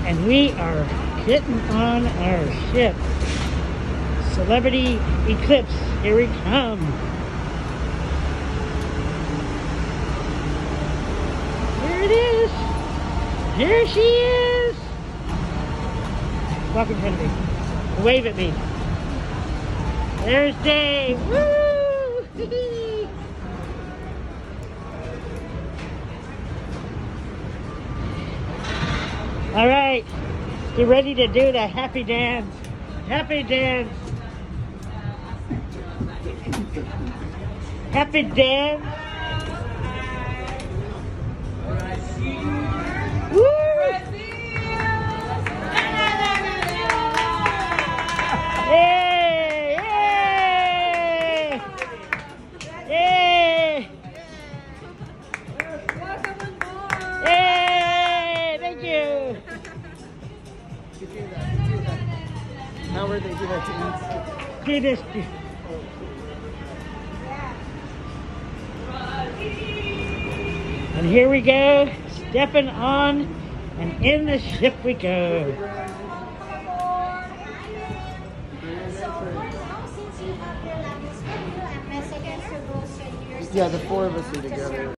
and we are getting on our ship. Celebrity Eclipse, here we come. Here it is. Here she is. Walk in front of me. Wave at me. There's Dave. Woo! All right, get ready to do the happy dance. Happy dance. Happy dance. Woo! Yay! Yay! Yay! Yay! Thank you. How were they do that to Do this. And here we go, stepping on, and in the ship we go. Yeah, the four of us are together.